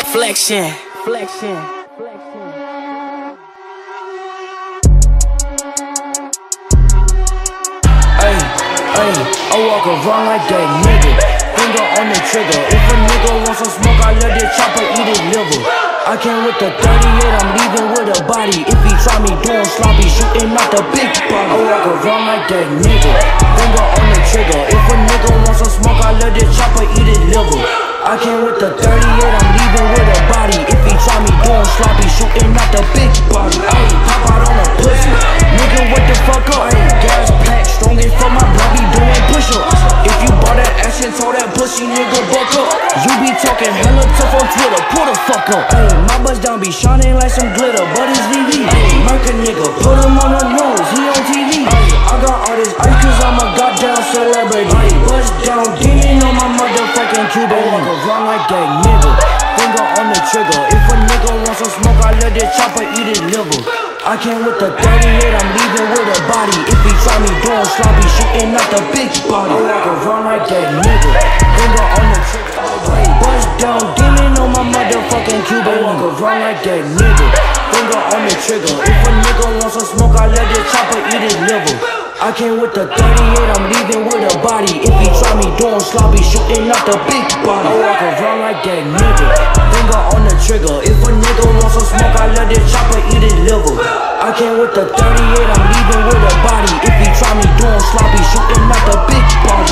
Flexion. I walk around like that nigga, finger on the trigger. If a nigga wants some smoke, I let the chopper eat his liver. I came with the 38, I'm leaving with a body. If he try me doing sloppy, shooting out the big body. I walk around like that nigga, finger on the trigger. If a nigga wants some smoke, I let the chopper eat his liver. I came with the 38, I'm leaving with a body. If he try me doing sloppy, shooting out the big body. Ayy, pop out on a pussy, nigga, what the fuck up? Ayy, gas pack, strong as for my blood, be doing push-ups. If you bought that action, told that pussy nigga buck up. You be talking hella tough on Twitter, pull the fuck up. Ayy, my bust down be shining like some glitter, but it's VV. Ayy, murk a nigga, put him on the nose, he on TV. Ayy, I got all this ice cause I'm a goddamn celebrity. Ayy, bust down, demon on my motherfucking Cuban. I walk around like that nigga, finger on the trigger. If a nigga wants some smoke, I let the chopper eat his liver. I came with the 38, I'm leaving with a body. If he try me doing sloppy, shooting out the big body. I walk around like that nigga, finger on the trigger. Ayy, bust down, demon on my motherfucking Cuban. I walk around like that nigga, finger on the trigger. If a nigga wants some smoke, I let the chopper eat his liver. I came with the 38, I'm leaving with a body. If he try me doing sloppy, shooting out the big body. I walk around like that nigga, finger on the trigger. If a nigga wants some smoke, I let the chopper eat his liver. I came with the 38, I'm leaving with a body. If he try me doing sloppy, shooting out the big body.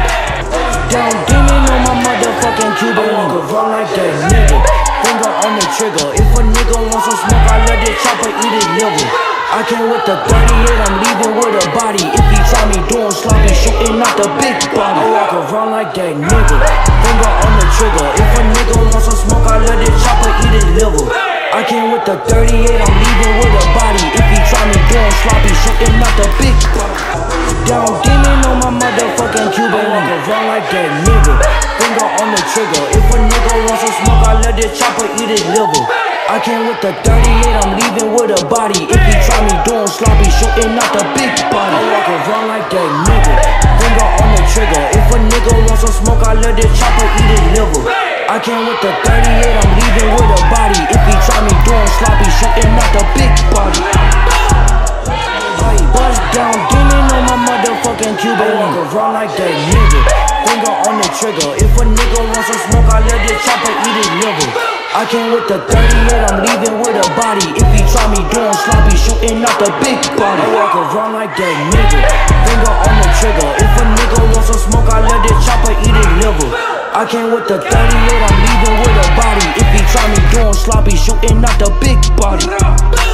Down demon on my motherfucking Cuban. I walk around like that nigga, finger on the trigger. If a nigga wants some smoke, I let the chopper eat his liver. I came with the 38, I'm leaving with a body. If he try me doing sloppy, shooting out the big body. I walk around like that nigga, finger on the trigger. If a nigga wants some smoke, I let the chopper eat his liver. I came with the 38, I'm leaving with a body. If he try me doing sloppy, shooting out the big body. Down demon on my motherfucking Cuban. I walk around like that nigga, finger on the trigger. If a nigga wants some smoke, I let the chopper eat his liver. I came with the 38, I'm leaving with a body. If he try me doing sloppy, shooting out the big body. I walk around like that nigga, finger on the trigger. If a nigga wants some smoke, I let the chopper eat his liver. I came with the 38, I'm leaving with a body. If he try me doing sloppy, shooting out the big body. Ayy, bust down, demon on my motherfucking Cuban. I walk around like that nigga, finger on the trigger. If a nigga wants some smoke, I let the chopper eat his liver. I came with the 38, I'm leaving with a body. If he try me doing sloppy, shooting out the big body. I walk around like that nigga, finger on the trigger. If a nigga wants some smoke, I let the chopper eat his liver. I came with the 38, I'm leaving with a body. If he try me doing sloppy, shooting out the big body.